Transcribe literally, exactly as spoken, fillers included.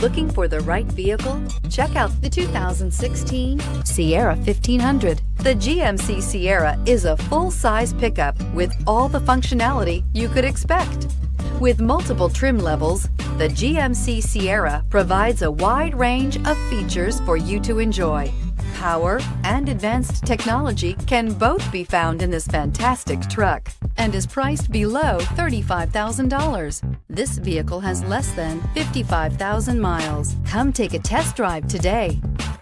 Looking for the right vehicle? Check out the two thousand sixteen Sierra fifteen hundred. The G M C Sierra is a full-size pickup with all the functionality you could expect. With multiple trim levels, the G M C Sierra provides a wide range of features for you to enjoy. Power and advanced technology can both be found in this fantastic truck and is priced below thirty-five thousand dollars. This vehicle has less than fifty-five thousand miles. Come take a test drive today.